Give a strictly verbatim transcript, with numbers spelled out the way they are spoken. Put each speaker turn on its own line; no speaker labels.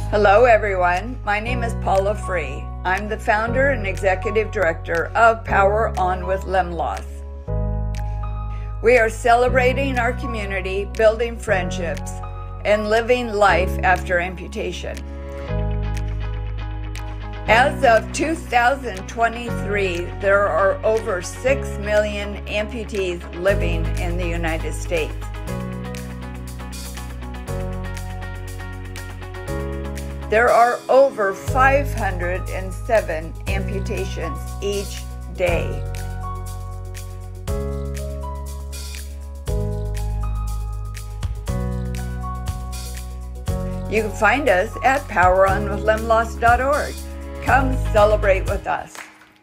Hello everyone, my name is Paula Free. I'm the founder and executive director of Power On with Limb Loss. We are celebrating our community, building friendships, and living life after amputation. As of two thousand twenty-three, there are over six million amputees living in the United States. There are over five hundred seven amputations each day. You can find us at power on with limb loss dot org. Come celebrate with us.